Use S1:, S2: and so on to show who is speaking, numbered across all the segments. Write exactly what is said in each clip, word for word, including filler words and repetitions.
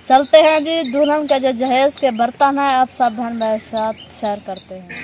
S1: चलते हैं जी दुल्हन के जो जहेज के बर्तन है, अब सब बहन भाई साथ शेयर करते हैं।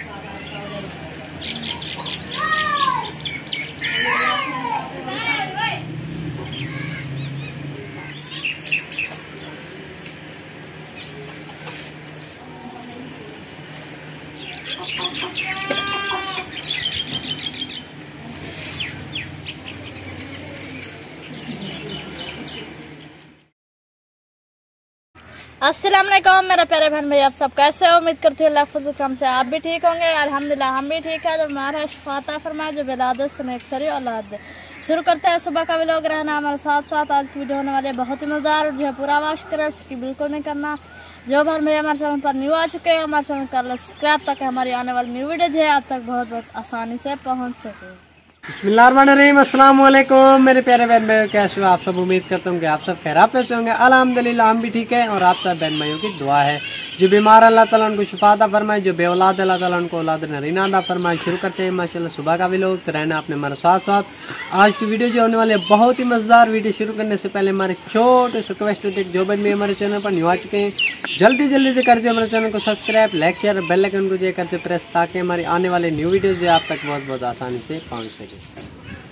S1: अस्सलाम वालेकुम मेरे प्यारे बहन भाई, आप सब कैसे हो? उम्मीद करती हूँ फजल कम से आप भी ठीक होंगे। अल्हम्दुलिल्लाह हम भी ठीक है। जो हमारा फाता फरमाए जो विलादत से नेक्सरी औलाद। शुरू करते हैं सुबह का व्लॉग, रहना हमारे साथ साथ। आज की वीडियो होने वाली है बहुत ही मजेदार, जो है पूरा वाश करें, इसकी बिल्कुल नहीं करना। जो बहन भाई हमारे चैनल पर न्यू आ चुके हैं, हमारे चैनल कर सब्सक्राइब ताकि हमारी आने वाली न्यू वीडियो जो है आप तक बहुत बहुत आसानी से पहुँच सके।
S2: बिस्मिल्लाहिर्रहमानिर्रहीम, अस्सलाम वालेकुम मेरे प्यारे बहन भाई, कैसे हो आप सब? उम्मीद करता हूँ कि आप सब खैरियत से होंगे। अल्हम्दुलिल्लाह हम भी ठीक है और आप सब बहन भाइयों की दुआ है। जो बीमार अल्लाह ताला उनको शिफा अता फरमाए, जो बेऔलाद अल्लाह ताला उनको औलाद नरीना अता फरमाए। शुरू करते हैं माशाल्लाह सुबह का व्लॉग, तो रहना अपने हमारे साथ साथ। आज की वीडियो जो होने वाली है बहुत ही मजेदार। वीडियो शुरू करने से पहले हमारे छोटे से रिक्वेस्ट है, जो बहन भाई हमारे चैनल पर न्यू आ चुके हैं जल्दी जल्दी से करते हमारे चैनल को subscribe, like, share, bell icon को जो करते प्रेस, ताकि हमारी आने वाले न्यू वीडियो जो आप तक बहुत बहुत आसानी से पहुँच सके।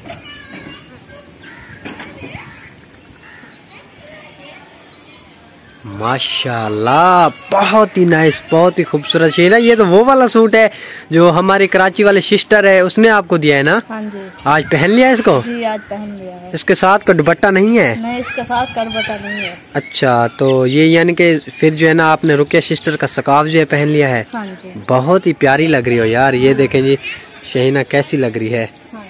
S2: माशाल्लाह बहुत ही नाइस, बहुत ही खूबसूरत शेर है। ये तो वो वाला सूट है जो हमारी कराची वाले सिस्टर है उसने आपको दिया है ना?
S1: हाँ जी।
S2: आज पहन लिया इसको?
S1: जी आज पहन लिया है।
S2: इसके साथ का दुपट्टा नहीं है?
S1: नहीं, इसके साथ का दुपट्टा नहीं है।
S2: अच्छा, तो ये यानी कि फिर जो है ना आपने रुकिया सिस्टर का स्कार्फ जो है पहन लिया है।
S1: हाँ जी।
S2: बहुत ही प्यारी लग रही हो यार। ये देखें जी शहीना कैसी लग रही है।
S1: हाँ।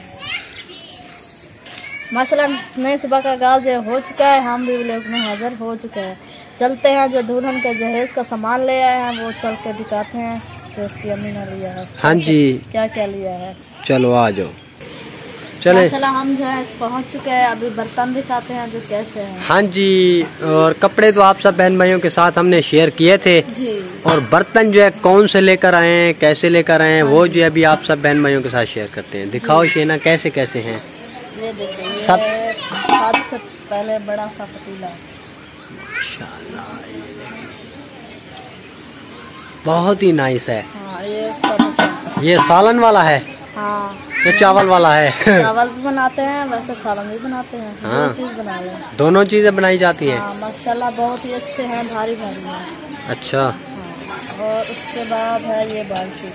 S1: माशाल्लाह नई सुबह का आगाज हो चुका है, हम भी व्लॉग में हाजिर हो चुके हैं। चलते हैं, जो दुल्हन के जहेज का सामान ले आए हैं वो चल के दिखाते हैं जो उसकी अम्मी ने लिया है।
S2: हाँ जी,
S1: क्या क्या लिया है,
S2: चलो आ जाओ। चले
S1: माशाल्लाह हम जो है पहुंच चुके हैं। अभी बर्तन दिखाते हैं जो कैसे हैं।
S2: हाँ जी, और कपड़े तो आप सब बहन भाइयों के साथ हमने शेयर किए थे
S1: जी। और
S2: बर्तन जो है कौन से लेकर आए हैं, कैसे लेकर आए हैं, वो जो है अभी आप सब बहन भाइयों के साथ शेयर करते हैं। दिखाओ शेना कैसे कैसे हैं।
S1: ये देखिए, ये
S2: सब
S1: सब से पहले बड़ा सा पतीला,
S2: बहुत ही नाइस है।
S1: हाँ, ये
S2: ये सालन वाला है?
S1: हाँ।
S2: ये चावल वाला है?
S1: चावल भी बनाते हैं, वैसे सालन भी बनाते हैं।
S2: हाँ,
S1: दो चीज बना लें।
S2: दोनों चीजें बनाई जाती हैं।
S1: हाँ, माशाल्लाह बहुत ही अच्छे हैं, भारी भारी हैं।
S2: अच्छा।
S1: हाँ, और उसके बाद है ये बाल्टी,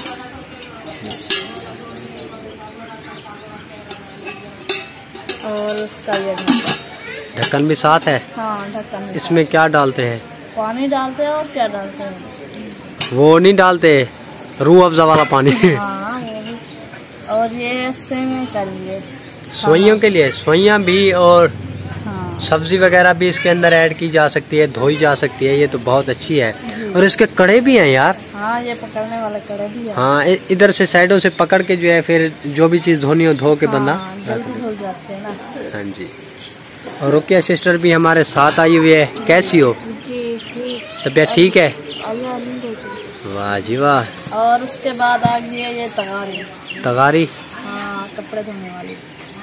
S1: और उसका ये
S2: ढक्कन भी साथ है?
S1: हाँ, ढक्कन।
S2: इसमें क्या डालते हैं?
S1: पानी डालते हैं। और क्या डालते हैं? वो
S2: नहीं डालते, रूह अफ़ज़ा वाला पानी।
S1: हाँ, वो भी। और ये सेवइयां के लिए,
S2: सोइयों के लिए सोइयां भी, और
S1: हाँ,
S2: सब्जी वगैरह भी इसके अंदर ऐड की जा सकती है, धोई जा सकती है। ये तो बहुत अच्छी है। और इसके कड़े भी हैं यार।
S1: हाँ, ये पकड़ने वाले कड़े भी हैं।
S2: हाँ, इधर से साइडों से पकड़ के जो है फिर जो भी चीज धोनी हो धो के
S1: हाँ,
S2: बंदा
S1: जल्दी धुल जाते हैं ना।
S2: हाँ जी। और रुकिया सिस्टर भी हमारे साथ आई हुई है। कैसी हो?
S1: जी ठीक।
S2: तबीयत ठीक है?
S1: आइए।
S2: वाह जी वाह।
S1: और उसके बाद आ गई है ये तगारी।
S2: तगारी?
S1: हाँ, कपड़े धोने वाली।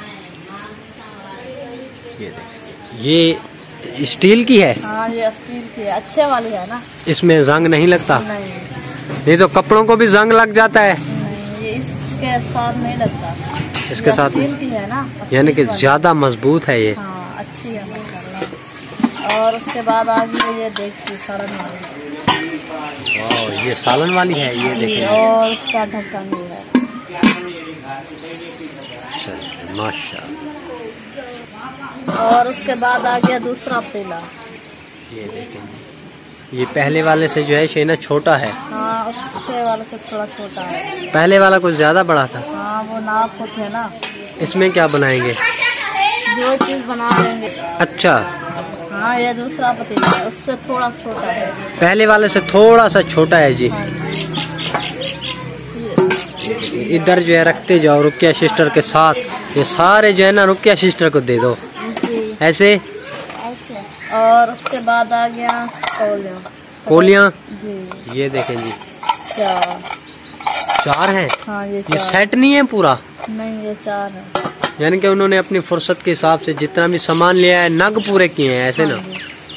S2: ये देखिए, ये स्टील की है?
S1: हाँ, ये स्टील की है, अच्छे वाली है ना।
S2: इसमें जंग नहीं लगता?
S1: नहीं,
S2: नहीं तो कपड़ों को भी जंग लग जाता है।
S1: नहीं, ये इसके साथ नहीं लगता।
S2: इसके साथ
S1: स्टील की है ना,
S2: यानी कि ज्यादा मजबूत है ये।
S1: हाँ, अच्छी है माशाल्लाह। और उसके बाद आ गई है ये देखिए सालन वाली।
S2: वाह, ये सालन वाली है। ये देखिए,
S1: और उसका ढक्कन भी है।
S2: माशाल्लाह।
S1: और उसके बाद आ गया दूसरा पतीला।
S2: ये देखेंगे, ये पहले वाले से जो है शेना छोटा है।
S1: हाँ, उससे वाले से थोड़ा छोटा है।
S2: पहले वाला कुछ ज्यादा बड़ा था।
S1: हाँ, वो नाप होते है ना।
S2: इसमें क्या बनाएंगे?
S1: जो चीज बना लेंगे।
S2: अच्छा।
S1: हाँ, ये दूसरा पतीला है, उससे थोड़ा छोटा है।
S2: पहले वाले से थोड़ा सा छोटा है जी।
S1: हाँ,
S2: इधर जो है रखते जाओ रुकिया सिस्टर के साथ। ये सारे जो है ना रुकिया सिस्टर को दे दो ऐसे।
S1: ऐसे। और उसके बाद आ गया कोलियां।
S2: कोलियां
S1: जी,
S2: ये देखें जी,
S1: चार
S2: चार हैं।
S1: हाँ, ये,
S2: ये सेट नहीं है पूरा?
S1: नहीं, ये चार है।
S2: यानी कि उन्होंने अपनी फुर्सत के हिसाब से जितना भी सामान लिया है नग पूरे किए हैं ऐसे ना।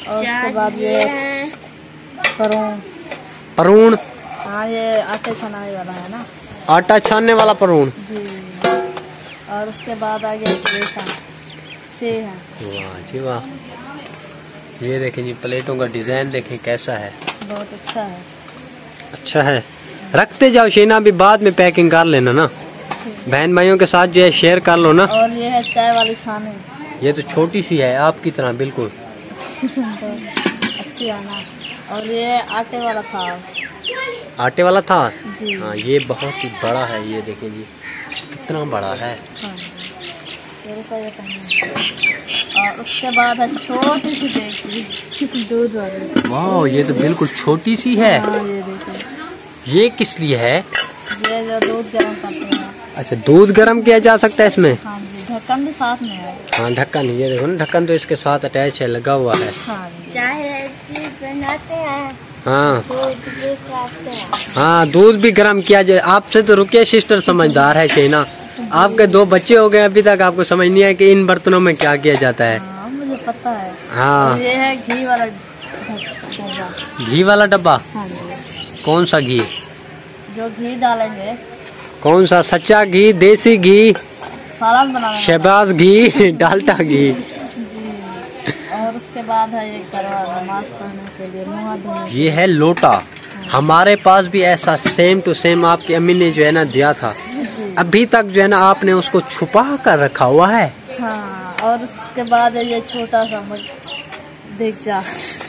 S1: और उसके बाद ये परून
S2: परून
S1: हाँ ये आटे छनाने वाला है ना,
S2: आटा छानने वाला परून
S1: जी। और उसके बाद आ गया प्लेटा छः है।
S2: वाह जी वाह, ये देखें जी प्लेटों का डिजाइन देखें कैसा है,
S1: बहुत अच्छा है।
S2: अच्छा है, रखते जाओ शेना, भी बाद में पैकिंग कर लेना ना, बहन भाइयों के साथ जो है शेयर कर लो ना।
S1: और ये है चाय वाली छाने,
S2: ये तो छोटी सी है आपकी तरह बिल्कुल
S1: अच्छी है ना। और ये आटे वाला था,
S2: आटे वाला था
S1: जी।
S2: हाँ, ये बहुत ही बड़ा है, ये देखें जी कितना बड़ा है।
S1: हाँ, ये देखो ये पहले। और उसके बाद है छोटी सी देगी दूध वाली।
S2: वाह, ये तो बिल्कुल छोटी सी है।
S1: हाँ, ये देखो,
S2: ये किस लिए है?
S1: ये जो दूध गर्म करते हैं।
S2: अच्छा, दूध गर्म किया जा सकता है इसमें?
S1: हाँ जी, ढक्कन भी साथ में है।
S2: हाँ ढक्कन, ये देखो ना, ढक्कन तो इसके साथ अटैच है, लगा हुआ है।
S1: हाँ, चाय बनाते हैं,
S2: हाँ
S1: दूध भी खाते हैं।
S2: हाँ, दूध भी गर्म किया जाए। आपसे तो रुकिया सिस्टर समझदार है शेना, आपके दो बच्चे हो गए, अभी तक आपको समझ नहीं है कि इन बर्तनों में क्या किया जाता है।
S1: हाँ, मुझे पता है।
S2: हाँ,
S1: ये है घी वाला डब्बा।
S2: घी वाला डब्बा?
S1: हाँ जी,
S2: कौन सा घी?
S1: जो घी डालेंगे,
S2: कौन सा? सच्चा घी, देसी घी,
S1: सालन बनाने
S2: शहबाज घी, डालटा घी?
S1: जी। और उसके बाद है ये करवा, नमाज पढ़ने के लिए मुँह धोने।
S2: ये है लोटा। हमारे पास भी ऐसा सेम टू सेम आपकी अम्मी ने जो है ना दिया था, अभी तक जो है ना आपने उसको छुपा कर रखा हुआ है।
S1: हाँ, और उसके बाद है ये छोटा सा मग, देख जा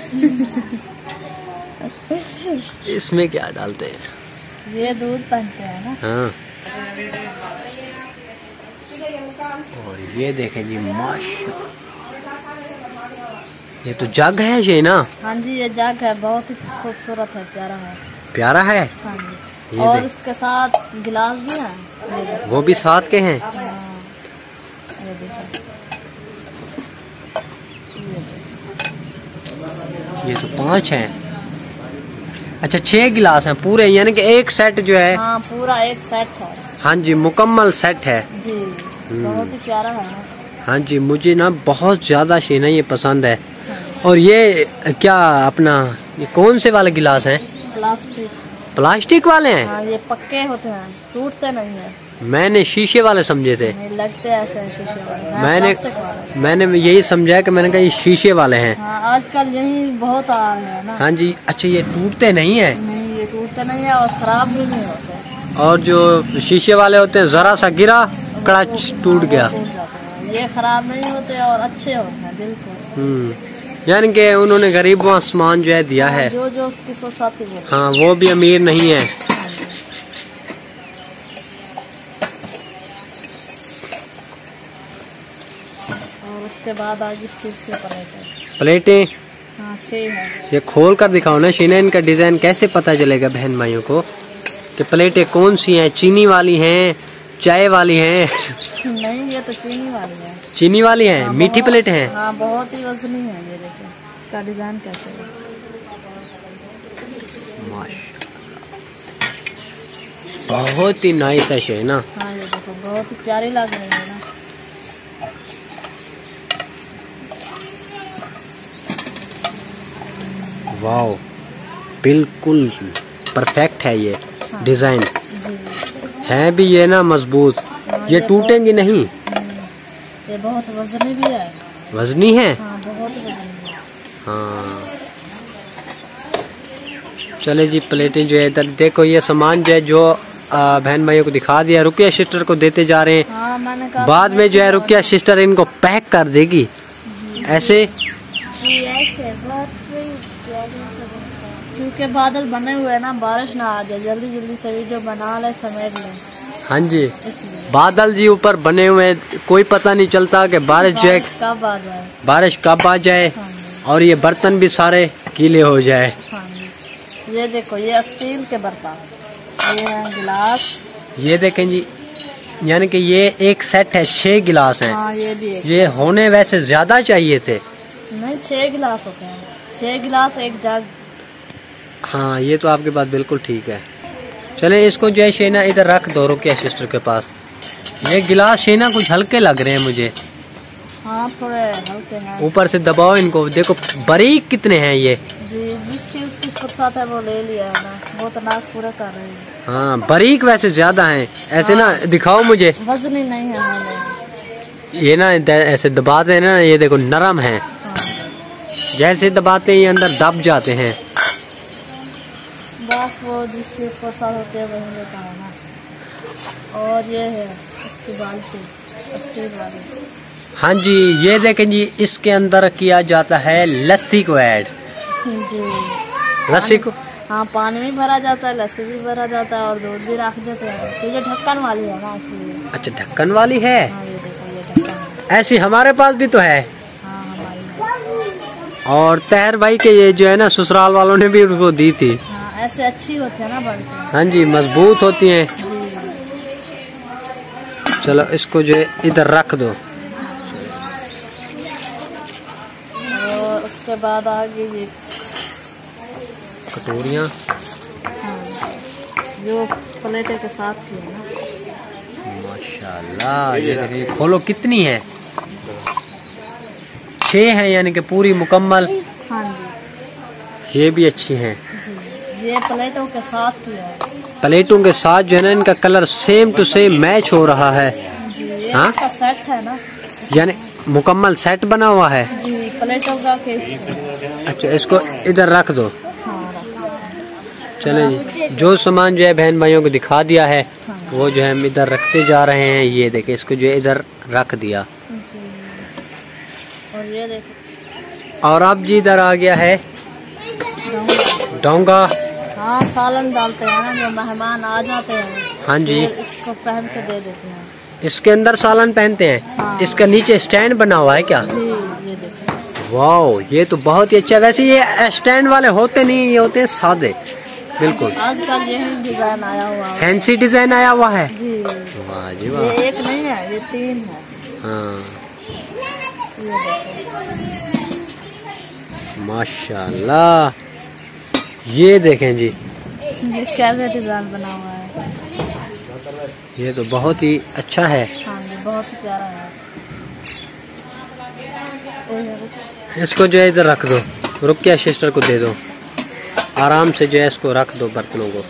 S2: इसमें क्या डालते हैं?
S1: ये दूध पहनते हैं ना।
S2: हाँ, और ये देखें जी माशाल्लाह, ये तो जग है ये ना?
S1: हाँ जी, ये जग है, बहुत ही खूबसूरत है, प्यारा है।
S2: प्यारा है।
S1: हाँ जी,
S2: ये
S1: और
S2: देख,
S1: इसके साथ गिलास भी है, ये देखो।
S2: वो भी साथ के हैं।
S1: हाँ, ये देखो, ये देखो।
S2: ये तो पांच हैं। अच्छा, छह गिलास हैं पूरे, यानी कि एक सेट जो है।
S1: हाँ, पूरा एक सेट है।
S2: हाँ जी, मुकम्मल सेट है
S1: जी, बहुत ही प्यारा है ना।
S2: हाँ जी, मुझे ना बहुत ज्यादा शेना ये पसंद है।
S1: हाँ,
S2: और ये क्या अपना, ये कौन से वाले गिलास हैं?
S1: प्लास्टिक।
S2: प्लास्टिक वाले हैं?
S1: हाँ, ये पक्के होते हैं, टूटते नहीं है।
S2: मैंने शीशे वाले समझे थे।
S1: नहीं, लगते ऐसे हैं शीशे वाले। हाँ,
S2: मैंने
S1: प्लास्टिक वाले।
S2: मैंने यही समझा कि मैंने कहा ये शीशे वाले हैं।
S1: हाँ, आजकल यही बहुत आ रहे हैं ना।
S2: हाँ जी। अच्छा, ये टूटते नहीं है?
S1: नहीं, ये टूटते नहीं है और खराब भी नहीं होते।
S2: और जो शीशे वाले होते हैं, जरा सा गिरा कड़ाच टूट गया।
S1: टूट जाते हैं। ये खराब नहीं होते और अच्छे होते हैं बिल्कुल।
S2: हम्म, यानी कि उन्होंने गरीबों सामान जो है दिया है।
S1: जो जो उसकी सोसाइटी है।
S2: हाँ, वो भी अमीर नहीं है।
S1: और उसके बाद आगे फिर से प्लेटें।
S2: प्लेटें?
S1: हाँ, छः है।
S2: ये खोल कर दिखाओ ना शीना, इनका डिजाइन कैसे पता चलेगा बहन भाइयों को कि प्लेटें कौन सी हैं? चीनी वाली हैं, चाय वाली हैं?
S1: नहीं, ये तो चीनी वाली है।
S2: चीनी वाली हैं?
S1: हाँ,
S2: मीठी
S1: बहुत-
S2: प्लेट हैं?
S1: हाँ, बहुत ही वजनी है। ये देखो, इसका डिजाइन कैसे है।
S2: माशाल्लाह, बहुत ही नाइस है शेना।
S1: हाँ, ये देखो, बहुत ही प्यारी लग रही है ना।
S2: वाओ, बिल्कुल परफेक्ट है ये डिजाइन।
S1: जी।
S2: है भी ये ना मजबूत,
S1: हाँ,
S2: ये टूटेंगी नहीं।
S1: हम्म, ये बहुत वजनी भी है।
S2: वजनी है?
S1: हाँ, बहुत वजनी है।
S2: हाँ, चले जी, प्लेटें जो है इधर देखो, ये सामान जो है जो आ, बहन भाइयों को दिखा दिया, रुकिया सिस्टर को देते जा रहे हैं।
S1: हाँ, मैंने कहा
S2: बाद में जो है रुकिया सिस्टर इनको पैक कर देगी ऐसे।
S1: जी, ऐसे बहुत क्योंकि बादल बने हुए हैं ना, बारिश ना आ जाए, जल्दी जल्दी से वीडियो बना ले, समेट ले,
S2: हाँ जी,
S1: इसलिए।
S2: बादल जी ऊपर बने हुए हैं, कोई पता नहीं चलता कि बारिश जो है
S1: बारिश कब आ जाए।
S2: बारिश कब आ जाए
S1: हाँ जी,
S2: और ये बर्तन भी सारे गीले हो जाए।
S1: हाँ जी। ये देखो, ये स्टील के बर्तन, ये है गिलास।
S2: ये देखें जी, यानी कि ये एक सेट है, छह गिलास हैं।
S1: हाँ, ये भी एक।
S2: ये होने वैसे ज्यादा चाहिए थे।
S1: नहीं, छह गिलास होते हैं, छह गिलास एक जग।
S2: हाँ, ये तो आपकी बात बिल्कुल ठीक है। चले, इसको जो है शेना इधर रख दो रुकिया सिस्टर के पास। ये गिलास शेना कुछ हल्के लग रहे हैं मुझे।
S1: हाँ थोड़े हल्के हैं।
S2: ऊपर से दबाओ इनको, देखो बारीक कितने हैं ये।
S1: जी जिसकी उसकी फुर्सत है वो ले लिया है ना, वो तो नाक पूरा कर रही है।
S2: हाँ बारीक वैसे ज्यादा हैं ऐसे। हाँ। ना दिखाओ मुझे।
S1: वजनी नहीं है हमें।
S2: ये ना ऐसे दबाते हैं ना, ये देखो नरम है।
S1: हाँ।
S2: जैसे दबाते हैं ये अंदर दब जाते हैं।
S1: बस वो जिसकी फुर्सत होती है वही लेता है ना। और ये है इसकी बाल्टी, स्टील वाली।
S2: हाँ जी ये देखें जी, इसके अंदर किया जाता है लस्सी को ऐड।
S1: जी
S2: लस्सी को,
S1: हाँ पानी भी भरा जाता है, लस्सी भी भरा जाता है और दूध भी रख देते हैं। तो ये ढक्कन वाली है ना इसलिए।
S2: अच्छा ढक्कन वाली है।
S1: हाँ ये देखो ये ढक्कन है।
S2: ऐसी हमारे पास भी तो है।
S1: हाँ हमारी।
S2: और तहर भाई के ये जो है ना ससुराल वालों ने भी उनको दी थी।
S1: हाँ ऐसे अच्छी होती है ना बाल्टी।
S2: हाँ जी मजबूत होती हैं।
S1: जी।
S2: चलो इसको जो है इधर रख दो।
S1: और उसके बाद आगे ये
S2: कटोरियाँ।
S1: हाँ जो प्लेटें के साथ की है ना।
S2: माशाल्लाह ये देखिए, खोलो कितनी है, छह है यानी कि पूरी मुकम्मल।
S1: हाँ जी
S2: ये भी अच्छी हैं।
S1: जी ये प्लेटों के साथ की है।
S2: प्लेटों के साथ जो है ना इनका colour same to same match हो रहा है।
S1: जी ये
S2: हाँ?
S1: इसका सेट है ना,
S2: यानी मुकम्मल सेट बना हुआ है।
S1: जी प्लेटों का केस।
S2: अच्छा इसको इधर रख दो।
S1: हाँ रख।
S2: चले जी, जो सामान जो है बहन भाइयों को दिखा दिया है वो जो है हम इधर रखते जा रहे हैं। ये देखे इसको जो है इधर रख दिया।
S1: जी और ये देखो।
S2: और अब जी इधर आ गया है डोंगा।
S1: हाँ सालन डालते हैं ना, जो मेहमान आ जाते हैं।
S2: हाँ जी
S1: फिर इसको पहन के दे देते हैं।
S2: इसके अंदर सालन पहनते हैं।
S1: हाँ।
S2: इसका नीचे स्टैंड बना हुआ है क्या?
S1: जी ये देखो।
S2: वाओ ये तो बहुत ही अच्छा। वैसे ये स्टैंड वाले होते नहीं, ये होते हैं सादे बिल्कुल।
S1: आजकल यही डिजाइन आया हुआ है,
S2: फैंसी डिजाइन आया हुआ है।
S1: जी
S2: वाह जी
S1: ये
S2: वाह।
S1: एक नहीं है ये तीन है।
S2: हाँ
S1: ये देखो
S2: माशाल्लाह ये देखें जी,
S1: ये कैसे डिजाइन बना हुआ है।
S2: ये तो बहुत ही अच्छा है।
S1: हाँ जी बहुत ही प्यारा है।
S2: इसको जो है इधर रख दो, रुकिया सिस्टर को दे दो, आराम से जो है इसको रख दो बर्तनों को।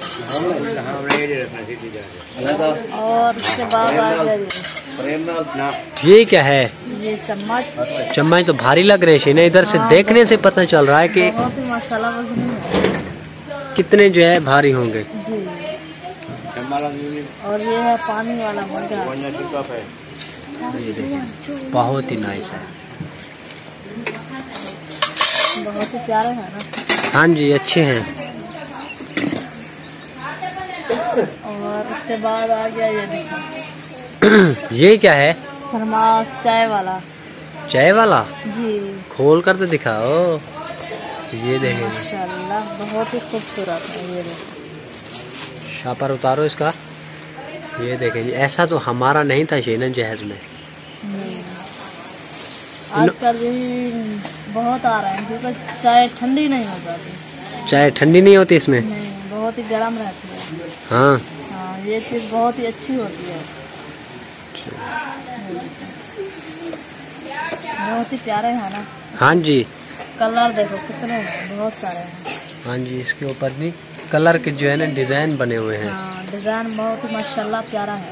S1: और उसके बाद आ गया ये
S2: ये क्या है?
S1: ये चम्मच।
S2: चम्मच तो भारी लग रहे हैं, इधर से
S1: हाँ,
S2: देखने से पता चल रहा है कि
S1: बहुत ही माशाल्लाह वजनी है।
S2: कितने जो है भारी होंगे।
S1: जी और ये है पानी वाला मग्गा।
S2: ये देखिए बहुत ही नाइस है।
S1: बहुत ही प्यारे है ना।
S2: हाँ जी अच्छे हैं।
S1: और उसके बाद आ गया ये देखो
S2: ये क्या है?
S1: थर्मास चाय वाला।
S2: चाय वाला?
S1: जी
S2: खोल कर तो दिखाओ। ये देखें
S1: माशाल्लाह बहुत ही खूबसूरत है। ये देखो
S2: शापर उतारो इसका। ये देखें जी, ऐसा तो हमारा नहीं था शेनन जहाज में।
S1: आजकल यही बहुत आ रहे हैं क्योंकि चाय ठंडी नहीं हो जाती।
S2: चाय ठंडी नहीं होती इसमें?
S1: नहीं बहुत ही गर्म रहती है।
S2: हाँ
S1: हाँ ये चीज़ बहुत ही अच्छी होती है। बहुत ही प्यारे हैं ना।
S2: हाँ जी
S1: कलर देखो कितने हैं, बहुत सारे हैं।
S2: हाँ जी इसके ऊपर भी कलर के जो है ना डिजाइन बने हुए हैं।
S1: हाँ डिजाइन बहुत ही माशाल्लाह प्यारा है।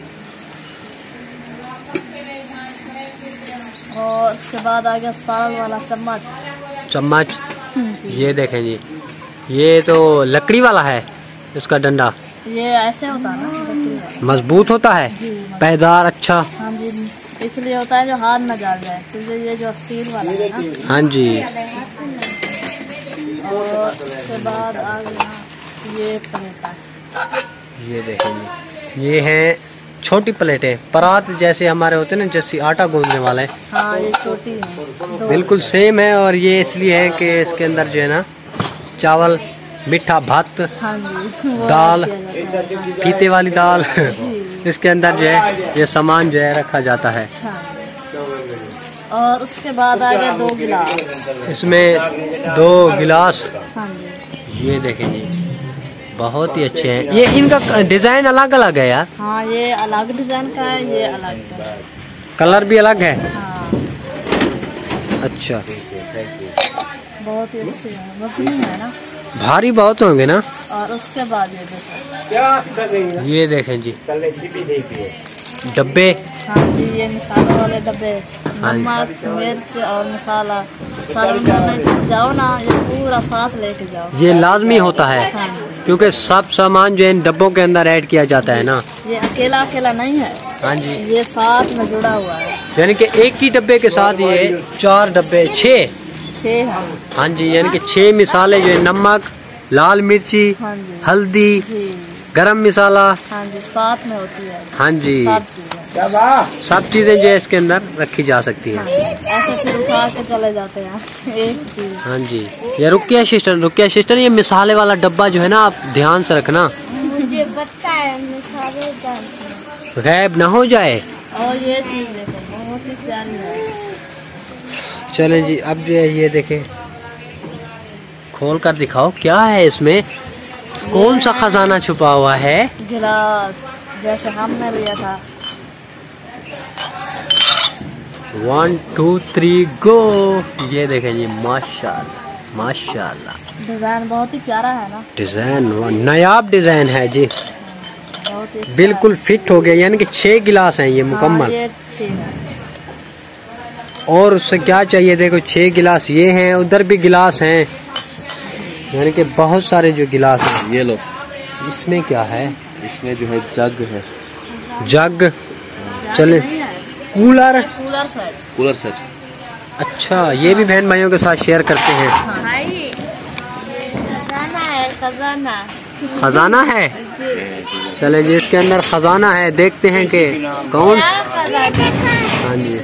S1: और उसके बाद आ गया साल वाला चम्मच।
S2: चम्मच ये देखें जी, ये तो लकड़ी वाला है, इसका डंडा
S1: ये ऐसे होता है ना लकड़ी वाला।
S2: मजबूत होता है,
S1: जी
S2: पैदार अच्छा।
S1: हाँ जी इसलिए होता है जो हाथ न जल जाए, क्योंकि ये जो स्टील वाला है ना।
S2: हाँ जी
S1: और उसके बाद आ गया ये प्लेटा।
S2: ये देखें जी, ये है छोटी प्लेटें, परात जैसे हमारे होते हैं ना, जैसे आटा गूंदने वाले।
S1: हाँ ये छोटी है,
S2: बिल्कुल सेम है। और ये इसलिए है कि इसके अंदर जो है ना चावल, मीठा भात,
S1: हाँ जी वो
S2: दाल,
S1: किया जाता है।
S2: फीते वाली दाल
S1: जी
S2: इसके अंदर जो है ये सामान जो है रखा जाता है।
S1: हाँ। और उसके बाद आ गया दो गिलास।
S2: इसमें दो गिलास।
S1: हाँ जी
S2: ये देखें जी बहुत ही अच्छे हैं। ये इनका डिजाइन अलग अलग है यार।
S1: हाँ ये अलग डिजाइन का है, ये अलग का है।
S2: कलर भी अलग है।
S1: हाँ
S2: अच्छा,
S1: बहुत ही अच्छी है, वजनी है ना,
S2: भारी बहुत होंगे ना।
S1: और उसके बाद ये देखो,
S2: ये देखें जी डब्बे।
S1: हाँ जी, ये मसाले वाले डब्बे, नमक मिर्च और मसाला सारा जाओ ना, ये पूरा साथ लेके जाओ।
S2: ये लाजमी होता है।
S1: हाँ,
S2: क्योंकि सब सामान जो है इन डब्बों के अंदर ऐड किया जाता है ना।
S1: ये अकेला अकेला नहीं है।
S2: हाँ जी,
S1: ये साथ में जुड़ा हुआ है,
S2: यानी कि एक ही डब्बे के साथ ये चार डब्बे, छः।
S1: छः है।
S2: हाँ जी, यानी कि छः मिसाले जो है, नमक, लाल मिर्ची,
S1: हाँ जी,
S2: हल्दी,
S1: जी,
S2: गरम मसाला।
S1: हाँ जी, साथ में होती है।
S2: हाँ जी,
S1: सब चीजें,
S2: सब चीजें जो है इसके अंदर रखी जा सकती हैं।
S1: ऐसे फिर उठा के चले जाते हैं एक चीज।
S2: हाँ जी, ये रुकिया सिस्टर, रुकिया सिस्टर, ये मिसाले वाला डब्बा जो है ना, आप ध्यान से रखना,
S1: मुझे पता है मिसाले
S2: गैब ना हो जाए।
S1: और ये चीज देखो, बहुत ही प्यारी है।
S2: चलें जी, अब जो है ये देखें, खोल कर दिखाओ क्या है इसमें, कौन सा खजाना छुपा हुआ है।
S1: गिलास, जैसे हमने लिया था।
S2: One two three go. ये देखें जी, माशाल्लाह माशाल्लाह,
S1: डिजाइन बहुत ही प्यारा है ना,
S2: डिजाइन नायाब डिजाइन है जी,
S1: बहुत ही अच्छा
S2: बिल्कुल फिट हो गया। यानी कि छह गिलास हैं ये
S1: है।
S2: मुकम्मल।
S1: हाँ, ये अच्छी है।
S2: और उससे क्या चाहिए, देखो छह गिलास ये हैं, उधर भी गिलास हैं, यानी कि बहुत सारे जो गिलास हैं।
S3: ये लो,
S2: इसमें क्या है,
S3: इसमें जो है जग है,
S2: जग। चले, cooler,
S1: cooler set.
S3: Cooler set.
S2: अच्छा, ये भी बहन भाइयों के साथ शेयर करते हैं।
S1: हाँ, ये खजाना है, खजाना।
S2: खजाना है। चले जी, इसके अंदर खजाना है, देखते हैं कि कौन। हाँ जी,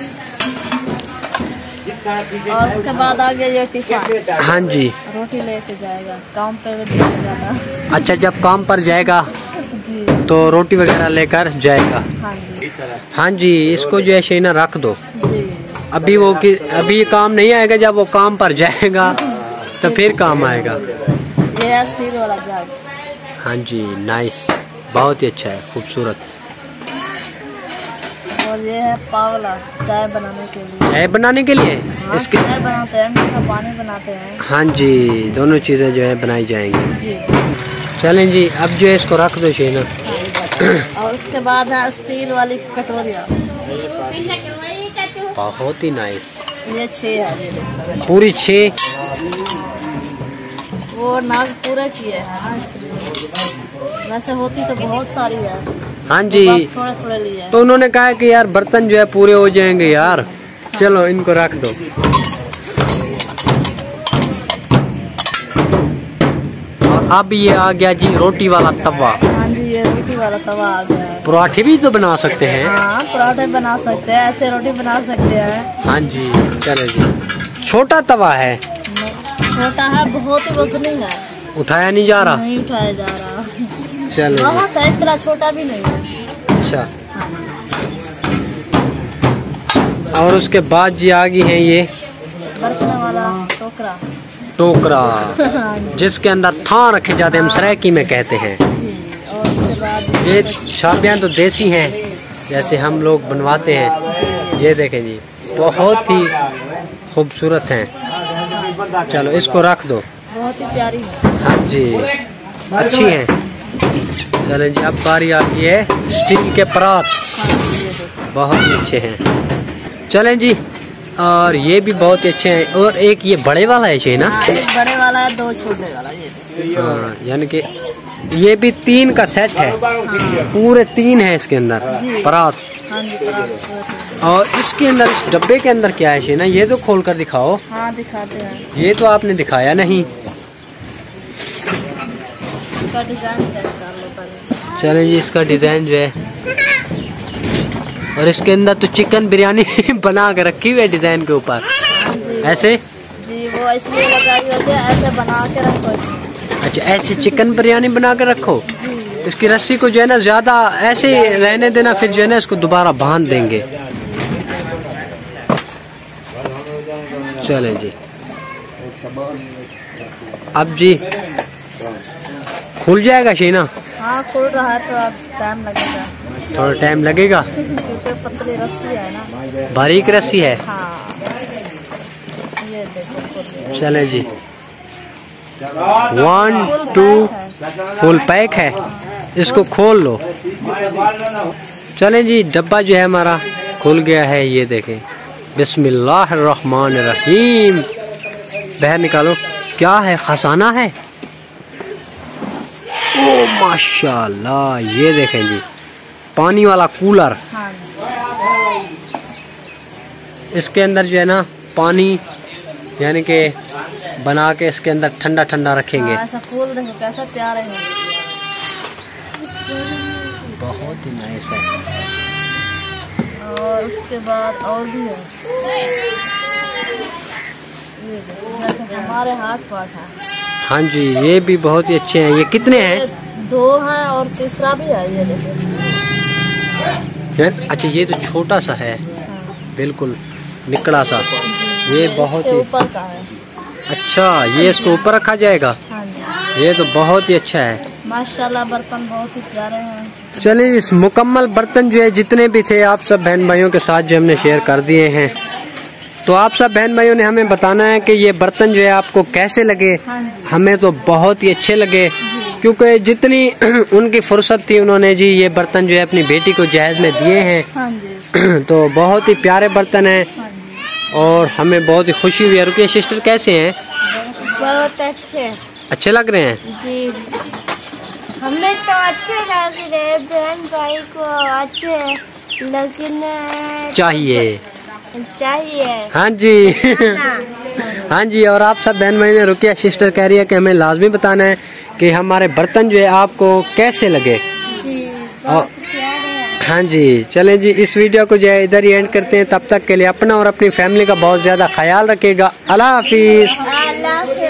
S1: और उसके बाद आगे ये टिफिन।
S2: हाँ जी,
S1: रोटी लेके जाएगा काम पे भी लेके जाना।
S2: अच्छा, जब काम पर जाएगा
S1: जी,
S2: तो रोटी वगैरह लेकर जाएगा।
S1: हाँ जी,
S2: हाँ जी, इसको जो है शेना रख दो,
S1: जी,
S2: अभी वो कि अभी काम नहीं आएगा, जब वो काम पर जाएगा तो फिर काम आएगा।
S1: ये है स्टील वाला जग।
S2: हाँ जी, नाइस, बहुत ही अच्छा है, खूबसूरत।
S1: और ये है पावला, चाय बनाने के लिए।
S2: चाय बनाने के लिए
S1: हाँ,
S2: इसके।
S1: चाय बनाते हैं, मीठा पानी बनाते हैं।
S2: हाँ जी, दोनों चीज़ें जो है बनाई जाएंगी।
S1: जी,
S2: चलें जी, अब जो है इसको रख दो शेना।
S1: और उसके बाद है स्टील वाली कटोरिया।
S2: बहुत ही नाइस,
S1: ये छः है, ये देखो।
S2: पूरी छः।
S1: वो नाग पूरे किए हैं ना, इसलिए। वैसे होती तो बहुत सारी है।
S2: हाँ जी,
S1: बस थोड़े थोड़े लिए।
S2: तो उन्होंने कहा कि यार बर्तन जो है पूरे हो जाएंगे यार, चलो इनको रख दो। और अब ये आ गया जी रोटी वाला तवा।
S1: हाँ जी, ये रोटी वाला तवा आ गया है।
S2: पराठे भी तो बना सकते हैं।
S1: हाँ, पराठे बना सकते हैं, ऐसे रोटी बना सकते हैं।
S2: हाँ जी, चलो जी, छोटा तवा है,
S1: छोटा है, बहुत ही वजनी है,
S2: उठाया नहीं जा रहा।
S1: नहीं उठाया जा रहा।
S2: चलो
S1: बहुत है, इतना छोटा भी नहीं है।
S2: अच्छा, और उसके बाद जी आ गई है ये
S1: बर्तन वाला टोकरा।
S2: टोकरा,
S1: हाँ जी,
S2: जिसके अंदर थान रखे जाते हैं, हम सरायकी में कहते हैं।
S1: और उसके बाद
S2: ये छाबियाँ तो देसी हैं, जैसे हम लोग बनवाते हैं। ये देखें जी, बहुत ही खूबसूरत हैं। चलो इसको रख दो।
S1: बहुत ही प्यारी है।
S2: हाँ जी, अच्छी है। चलें जी, अब बारी आती है स्टील के परात,
S1: हाँ जी, ये देखो।
S2: बहुत ही अच्छे हैं। चलें जी, और ये भी बहुत ही अच्छे हैं। और एक ये बड़े वाला है ना।
S1: हाँ, एक बड़े वाला है, दो छोटे वाला, ये देखो।
S2: हाँ, यानी कि ये भी तीन का सेट है, पूरे तीन है इसके अंदर परात।
S1: हाँ जी, पराठे।
S2: और इसके अंदर, इस डब्बे के अंदर क्या है ना, ये तो खोल कर दिखाओ।
S1: हाँ, दिखाते हैं।
S2: ये तो आपने दिखाया नहीं।
S1: इसका डिजाइन चेक कर लो पहले।
S2: चलें जी, इसका डिजाइन जो है, और इसके अंदर तो चिकन बिरयानी बना के रखी हुई है डिजाइन के ऊपर,
S1: हाँ जी,
S2: ऐसे।
S1: जी, वो इसलिए लगाई होती है, ऐसे बना के रखो इसमें।
S2: अच्छा, ऐसे चिकन बिरयानी बना के रखो।
S1: जी,
S2: इसकी रस्सी को जो है ना ज्यादा ऐसे ही रहने देना, फिर जो है ना इसको दोबारा बांध देंगे। चलें जी, अब जी खुल जाएगा शीना।
S1: हाँ, खुल रहा है, थोड़ा टाइम लगेगा।
S2: थोड़ा टाइम लगेगा,
S1: क्योंकि पतली रस्सी है ना।
S2: बारीक रस्सी है।
S1: हाँ,
S2: चले जी, वन टू फुल पैक है, इसको खोल लो। चले जी, डब्बा जो है हमारा खुल गया है, ये देखें। बिस्मिल्लाहिर्रहमानिर्रहीम। बाहर निकालो, क्या है? खजाना है। ओ माशाल्लाह, ये देखें जी, पानी वाला कूलर। इसके अंदर जो है ना पानी यानी कि बना के इसके अंदर ठंडा ठंडा रखेंगे।
S1: हाँ, ऐसा फूल देखो कैसा प्यार है,
S2: बहुत ही नाइस है।
S1: और उसके बाद और भी है, ये देखो, जैसे हमारे हाथ पाठ है।
S2: हाँ जी, ये भी बहुत ही अच्छे हैं। ये कितने हैं?
S1: दो हैं और तीसरा भी है, ये देखो।
S2: अच्छा, ये तो छोटा सा है, बिल्कुल निकड़ा सा। ये बहुत ही
S1: ऊपर का है।
S2: अच्छा, ये इसको ऊपर रखा जाएगा।
S1: हाँ जी।
S2: ये तो बहुत ही अच्छा है
S1: माशाल्लाह, बर्तन बहुत ही प्यारे हैं।
S2: चलिए, इस मुकम्मल बर्तन जो है जितने भी थे आप सब बहन भाइयों के साथ जो हमने शेयर कर दिए हैं। तो आप सब बहन भाइयों ने हमें बताना है कि ये बर्तन जो है आपको कैसे लगे।
S1: हाँ जी।
S2: हमें तो बहुत ही अच्छे लगे, क्योंकि जितनी उनकी फुर्सत थी उन्होंने जी ये बर्तन जो है अपनी बेटी को जहेज में दिए हैं।
S1: हाँ जी।
S2: तो बहुत ही प्यारे बर्तन हैं।
S1: हाँ जी।
S2: और हमें बहुत ही खुशी हुई है। रुकिया सिस्टर, कैसे हैं?
S1: बहुत अच्छे
S2: अच्छे लग रहे हैं
S1: जी। हमें तो अच्छे लग रहे, बहन भाई को अच्छे लगने
S2: चाहिए।
S1: चाहिए।
S2: हाँ जी। हाँ जी, और आप सब बहन भाई ने, रुकिया सिस्टर कह रही है कि हमें लाजमी बताना है कि हमारे बर्तन जो है आपको कैसे लगे
S1: जी।
S2: और हाँ जी, चलें जी, इस वीडियो को जो है इधर ही एंड करते हैं। तब तक के लिए अपना और अपनी फैमिली का बहुत ज्यादा ख्याल रखिएगा। अल्लाह हाफिज।